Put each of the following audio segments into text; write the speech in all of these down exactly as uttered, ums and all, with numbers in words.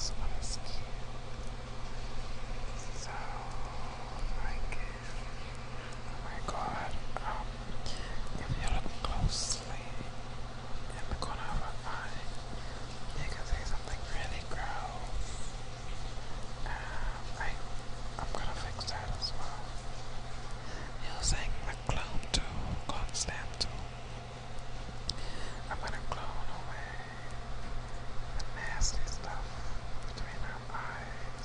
this one is cute. So I can, oh my god, um, if you look closely in the corner of her eye, you can see something really gross. Um, I, I'm gonna fix that as well. Using the clone tool, clone stamp tool, I'm gonna clone away the nasty stuff between her eyes.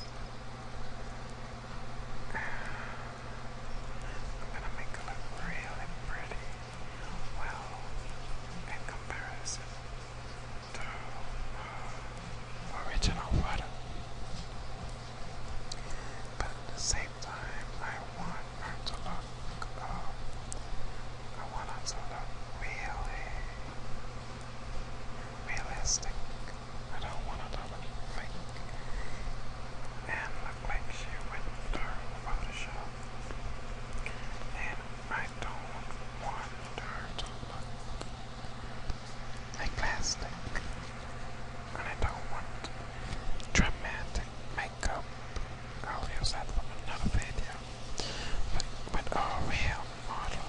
I'm gonna make it look really pretty. Well, in comparison to uh, original photo. But at the same time, I want her to look, uh, I want her to look really realistic. I don't want her to look fake and look like she went through Photoshop. And I don't want her to look like plastic. And I don't want dramatic makeup. I'll use that from another video. But with a real model,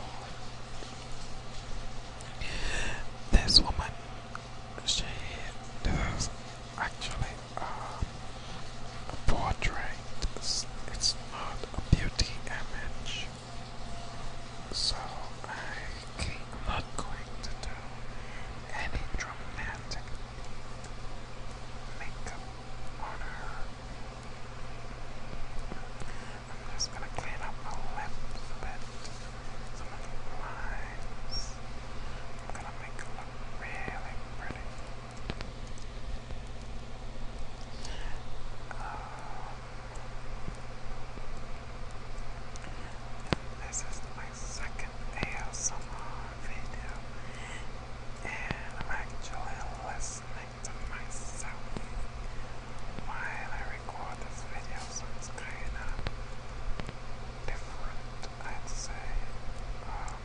this woman, she does actually um, a portrait. It's, it's not a beauty image. So I am not going to do any dramatic makeup on her. I'm just gonna clean up my lips a bit, some of the lines. I'm gonna make it look really pretty. Um, this is my second A S M R video, and I'm actually listening to myself while I record this video, so it's kind of different, I'd say. Um,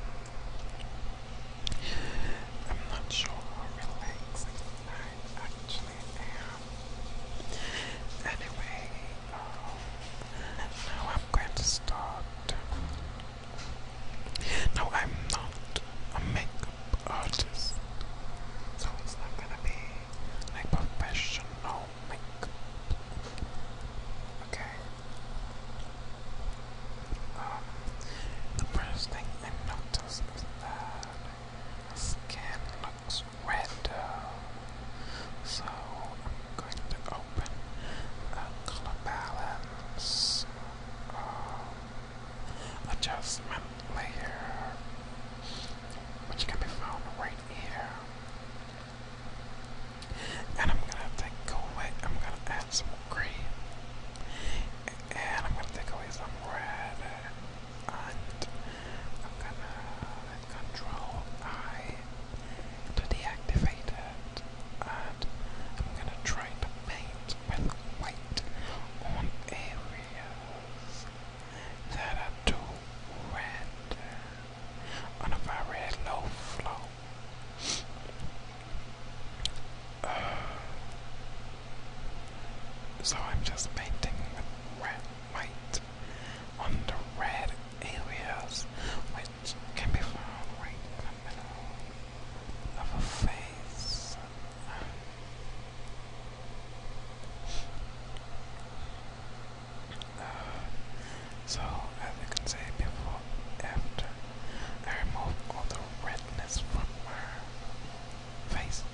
I'm not sure how relaxing I actually am. Anyway, um, now I'm going to start. Now I'm not a makeup artist, so it's not gonna be like professional makeup. Okay. Um, the first thing I notice is that the skin looks red. So I'm going to open a color balance um, adjustment layer, which can be found right here. And I'm gonna take away, I'm gonna add some green, and I'm gonna take away some red, and I'm gonna hit Control I to deactivate it, and I'm gonna try to paint with white on areas that are too red on a very low flow. Uh, so I'm just painting with red, white on the red areas, which can be found right in the middle of a face. Uh, so, as you can see, before, after, I remove all the redness from her face.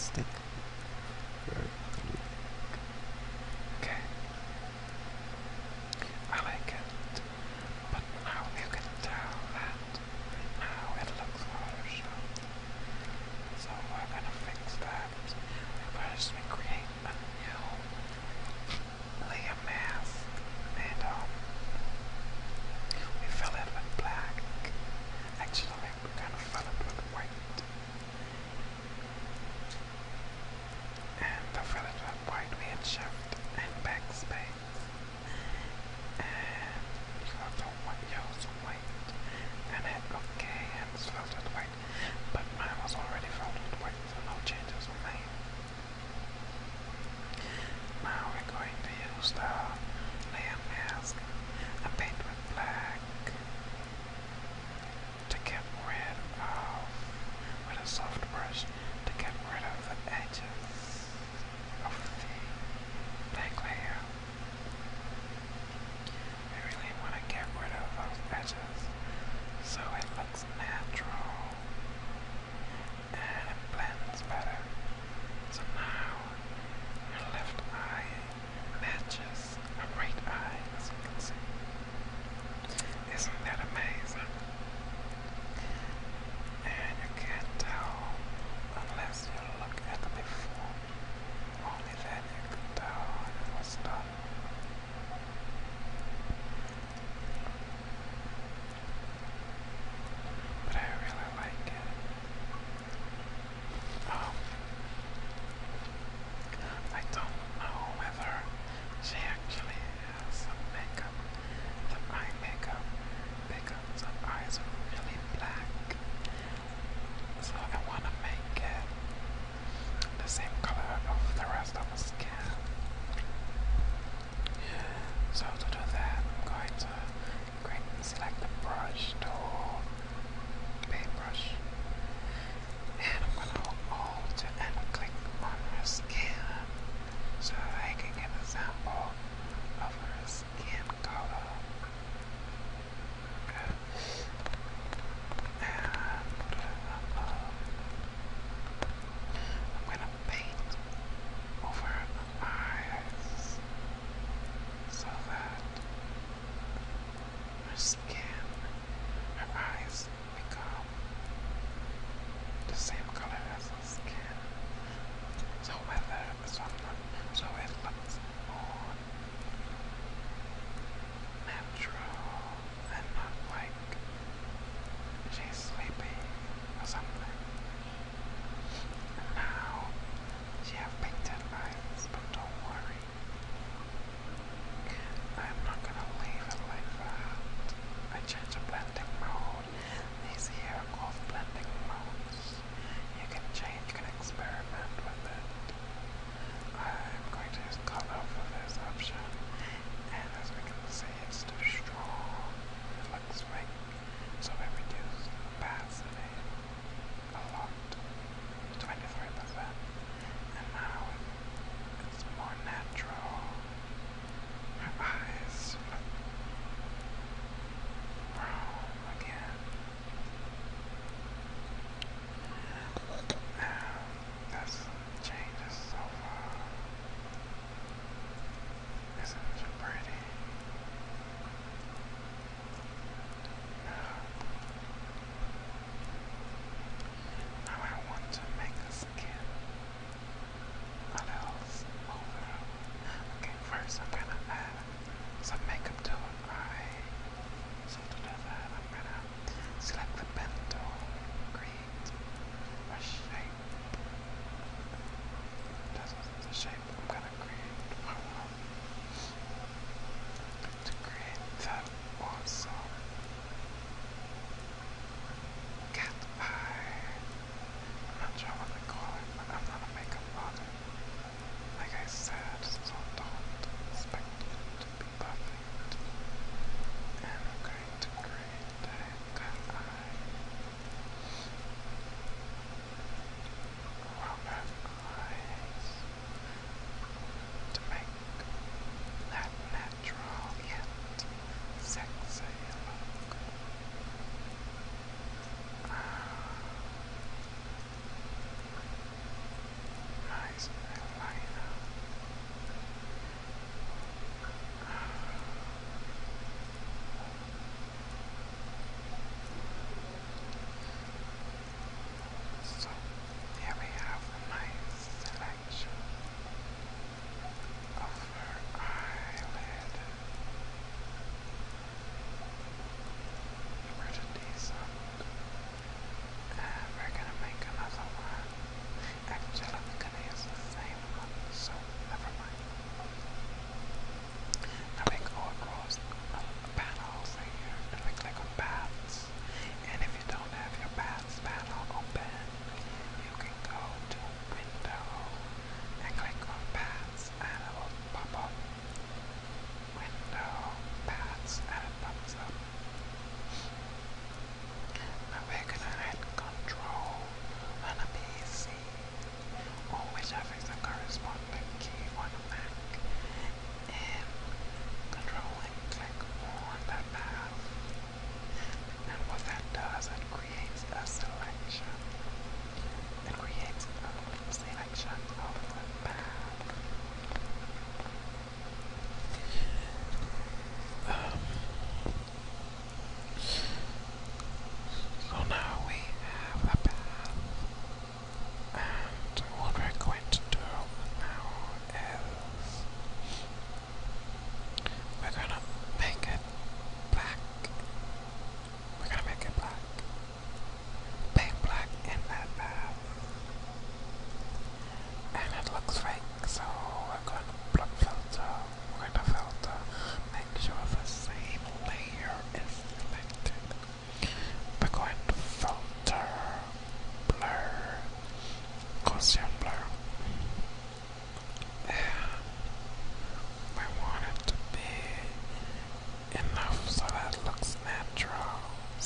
realistic. Very realistic. Okay. I like it. But now you can tell that now it looks photoshopped. So we're gonna fix that. First we create a new layer mask and um we fill it with black. Actually we're gonna fill it with white.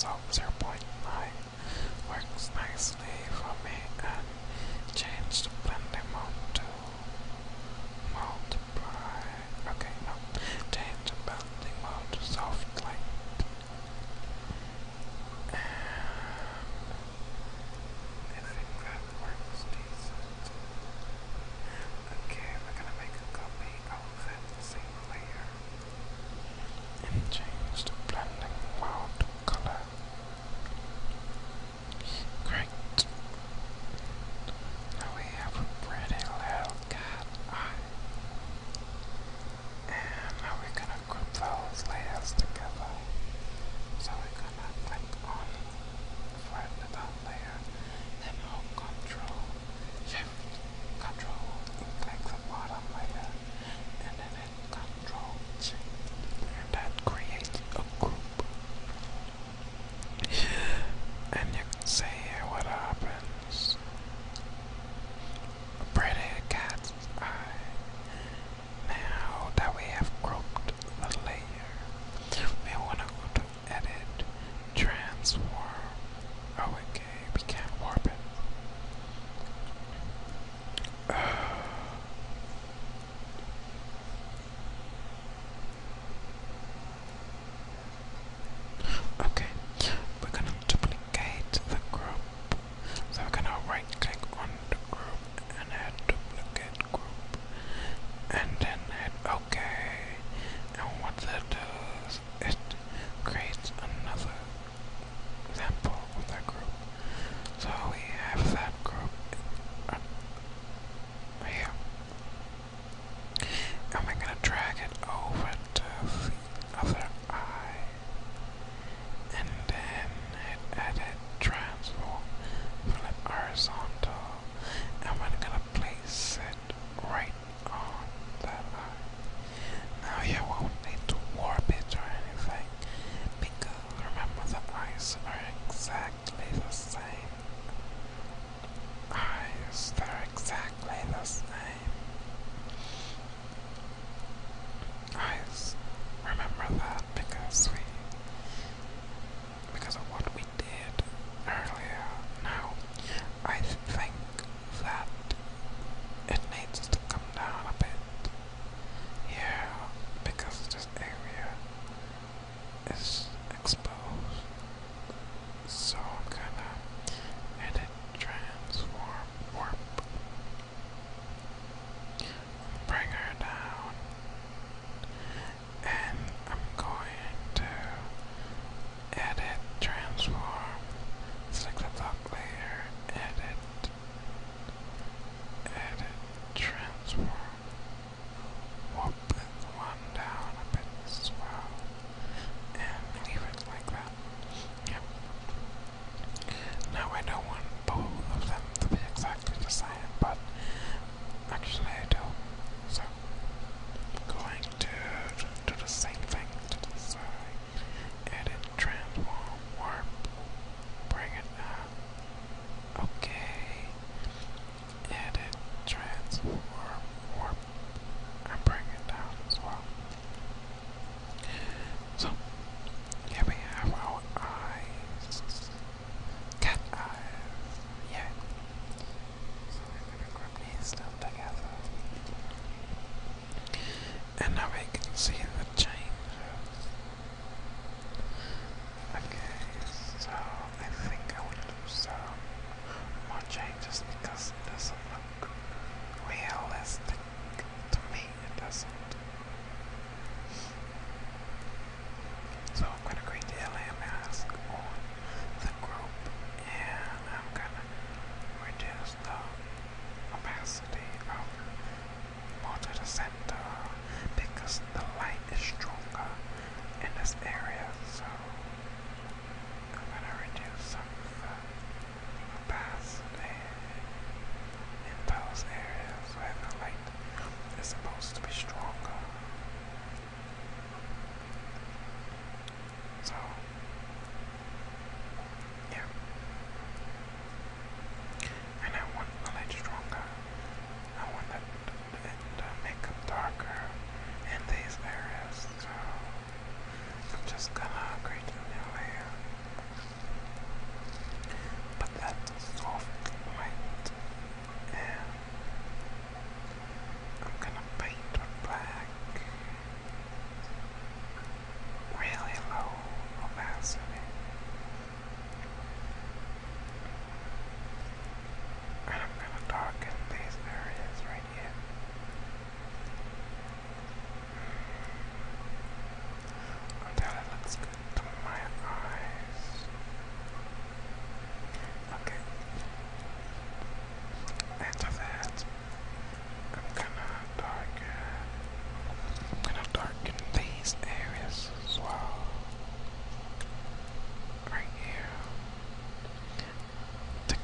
so zero point nine works nicely for me, and change the blending mode to multiply. Okay, no, change the blending mode to soft light. And I think that works decent. Okay, we're gonna make a copy of that same layer and change the blending mode to color.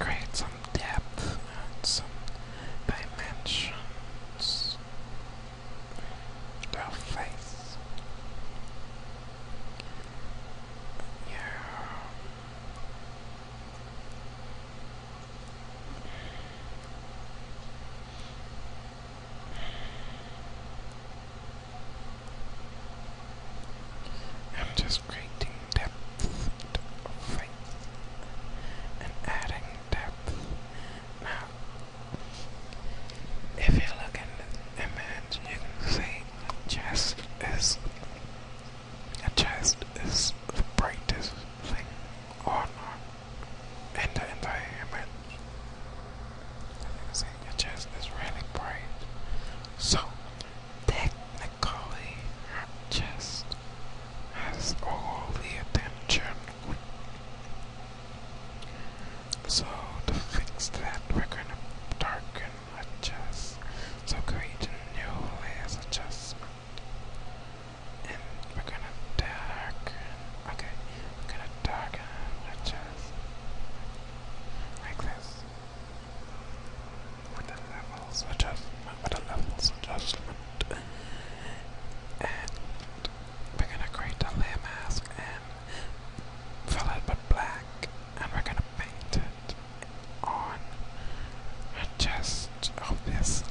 create some depth and some dimensions to our face. Yeah. I'm just creating depth to our face and adding depth. Now, if you look in the image, you can see the chest is the chest is the brightest thing on in the entire image. You can see your chest is really bright. So technically, her chest has all the attention. So to fix that, we're gonna darken her chest. So create a new layers of adjustment. And we're gonna darken. Okay, we're gonna darken her chest like this. With the levels adjustment, with the levels adjustment. And we're gonna create a layer mask and fill it with black, and we're gonna paint it on her chest, obviously.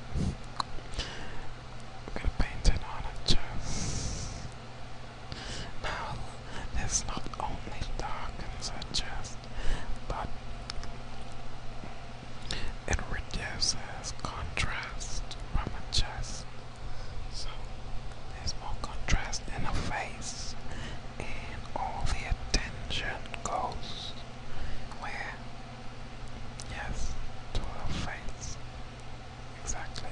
We're gonna paint it on her chest. Now, this not only darkens her chest, but it reduces contrast from her chest. So there's more contrast in her face, and all the attention goes where? Yes, to her face. Exactly.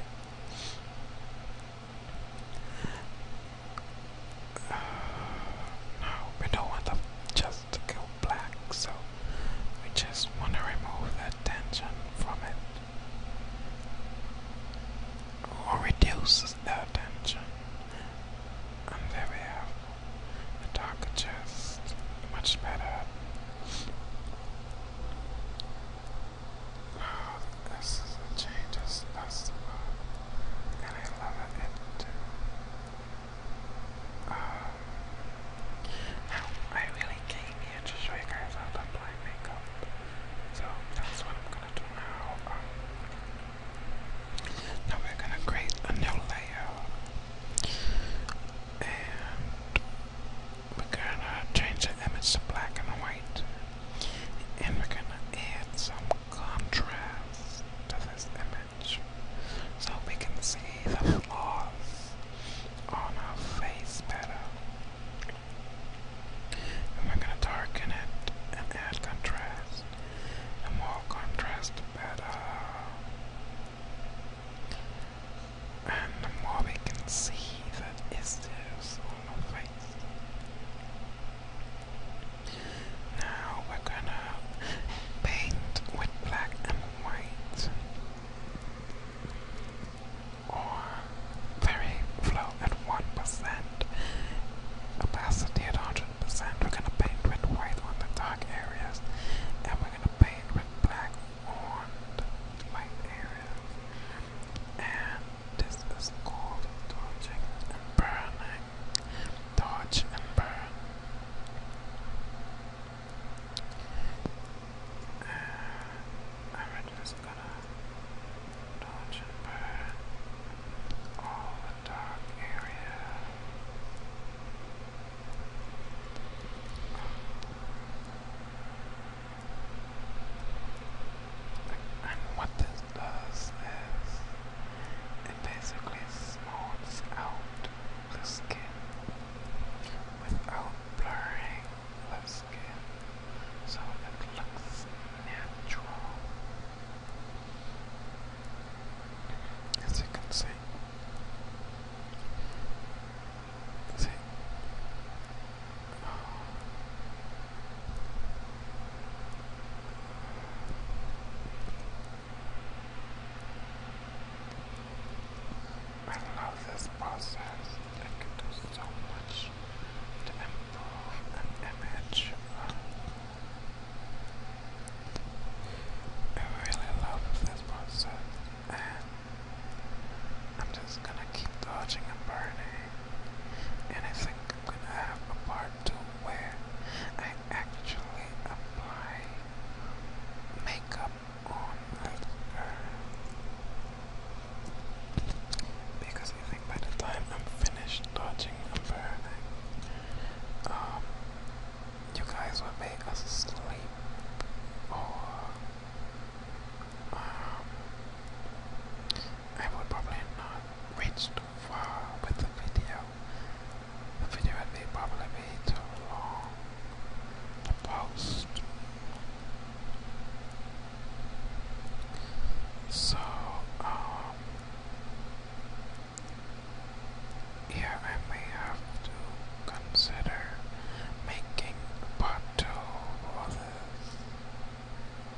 Uh, no, we don't want the chest to go black, so we just want to remove the attention from it. Or reduce the attention. And there we have a darker chest. Much better. Oh, this is a change as possible. And I love it. Um, now, I really came here to show you guys how to apply makeup. So that's what I'm gonna do now. Um, now we're gonna create a new layer. And we're gonna change the image to black and white. And we're gonna add some contrast to this image so we can see the flaws on our face better. And we're gonna darken it and add contrast. The more contrast, the better. And the more we can see the issues on our face. Now we're gonna paint with black and white, or very flow at one percent, opacity at one hundred percent. We're gonna paint with white on the dark areas, and we're gonna paint with black on the light areas. And this is called dodging and burning. Dodge and burn. And I'm just gonna dodge and burn all the dark area. And what this does is it basically smooths out the skin without blurring the skin, so it looks natural, as you can see. See? I love this process. It can do so much to improve an image. make us sleep, or um, I would probably not reach too far with the video. The video would be probably be too long to post. So, um, yeah, I may have to consider making part two for this.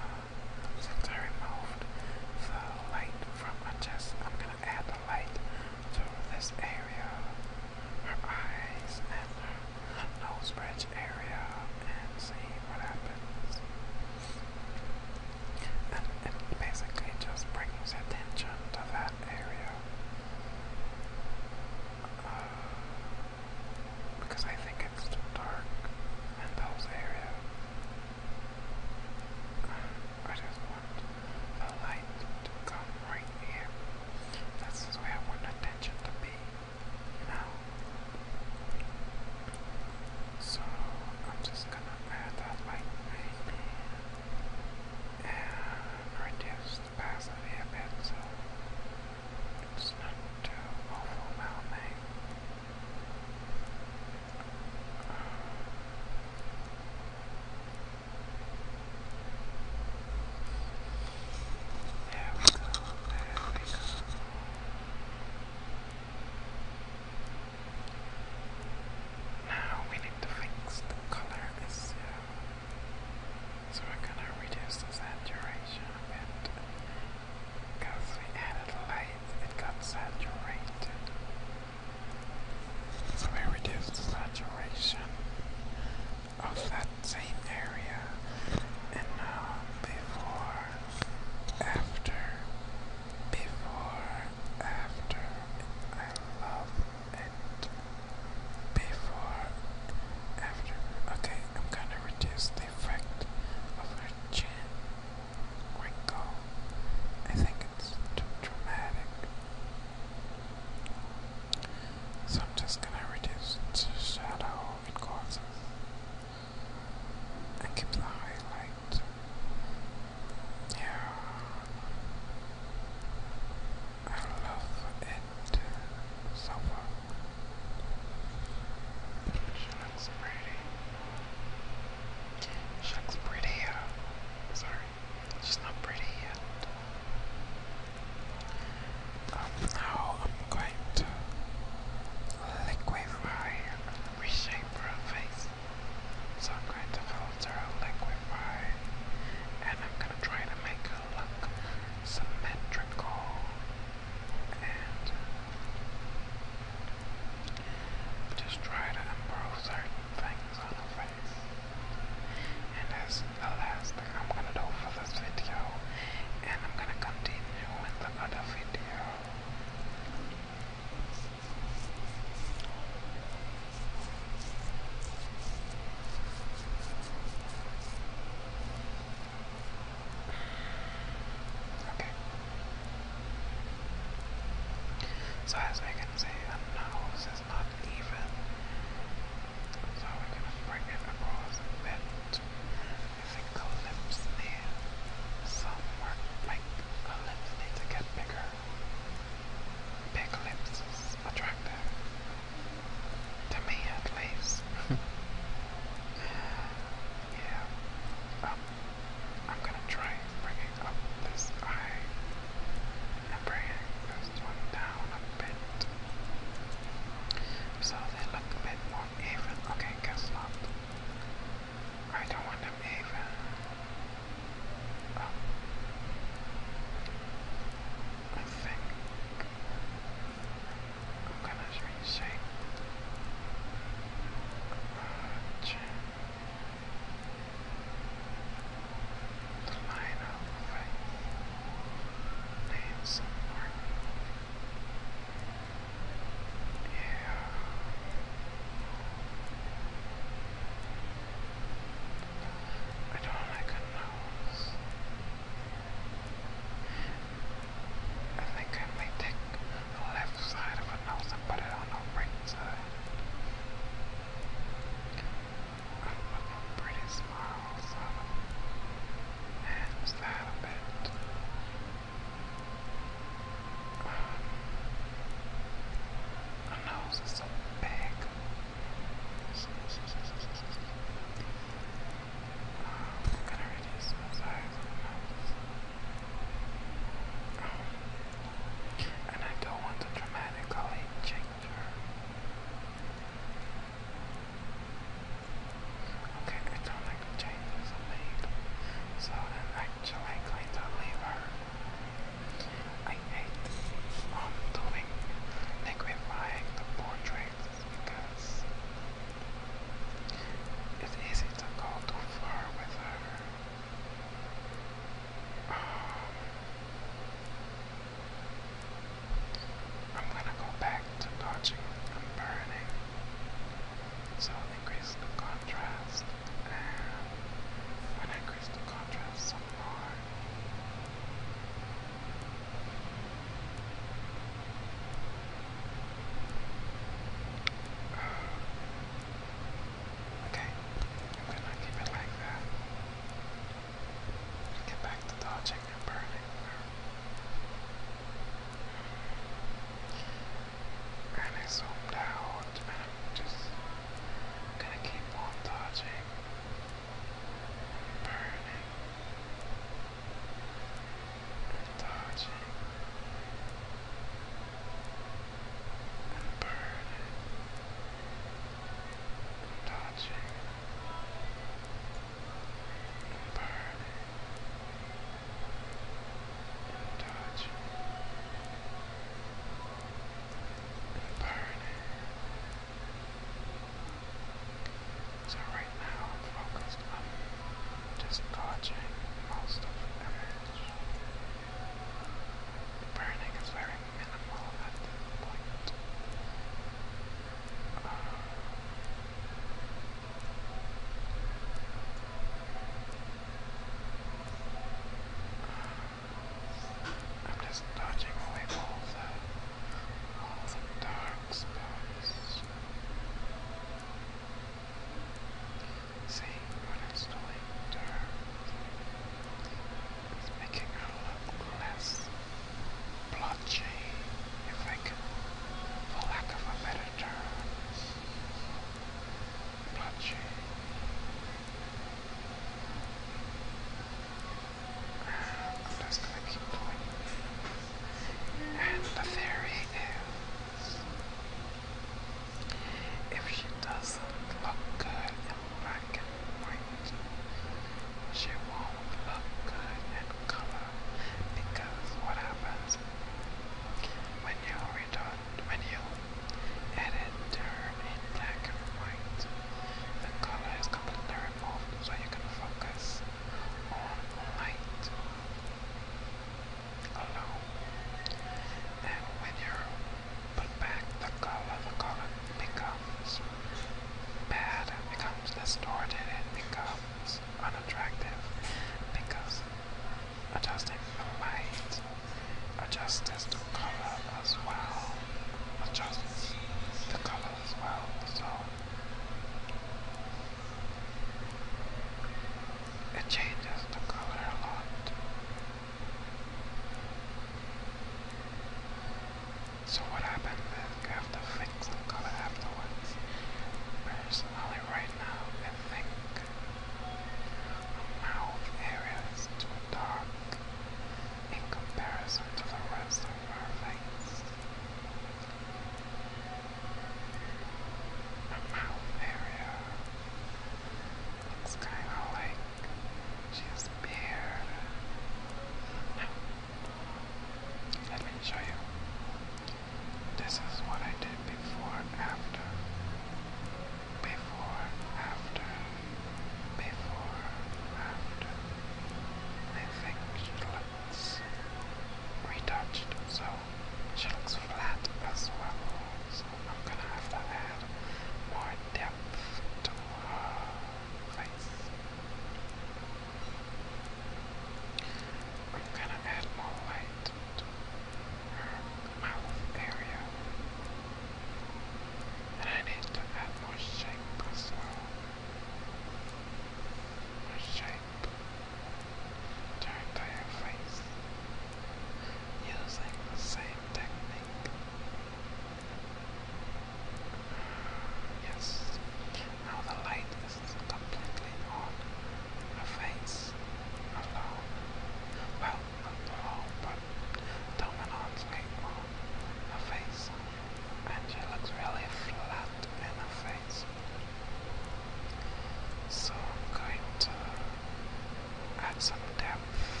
some depth.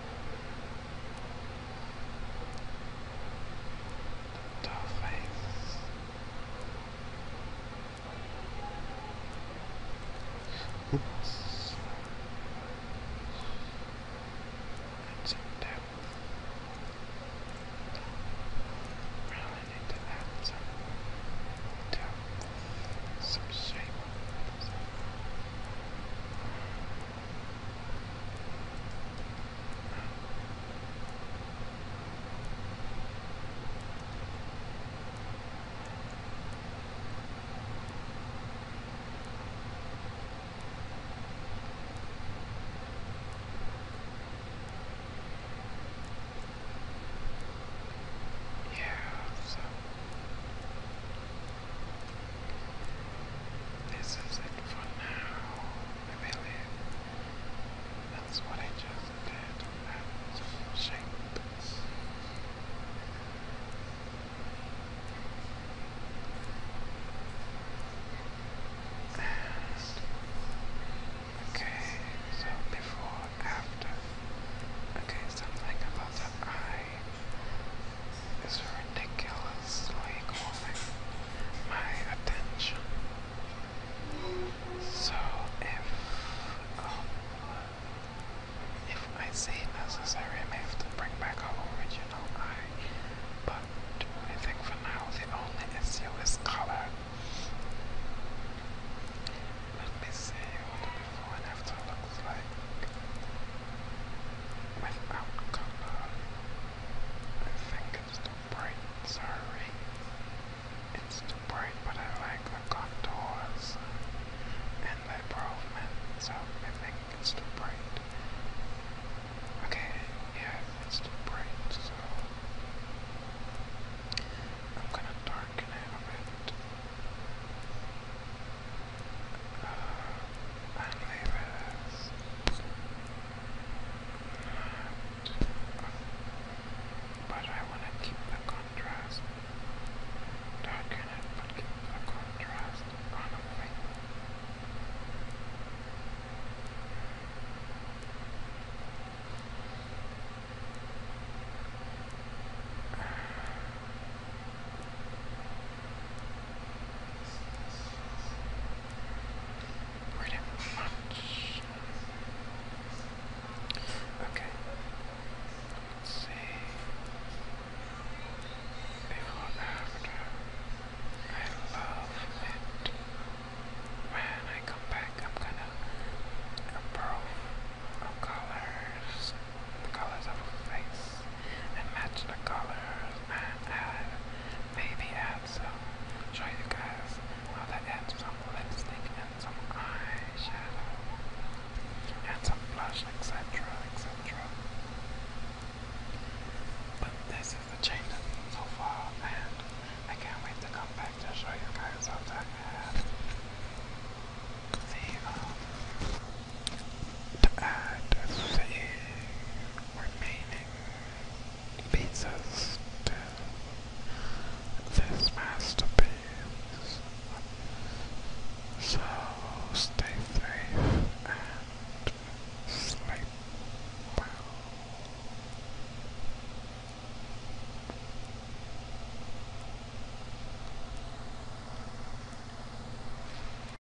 Doll face. Oops. And some depth. Really need to add some depth, some shape. So this is it for now. I believe that's what I just did. Add some shape. And okay, so before, after. Okay, something about the eye is ridiculously calling my attention. So if um, if I see necessary, I may have to bring back our original eye. But I think for now the only issue is color.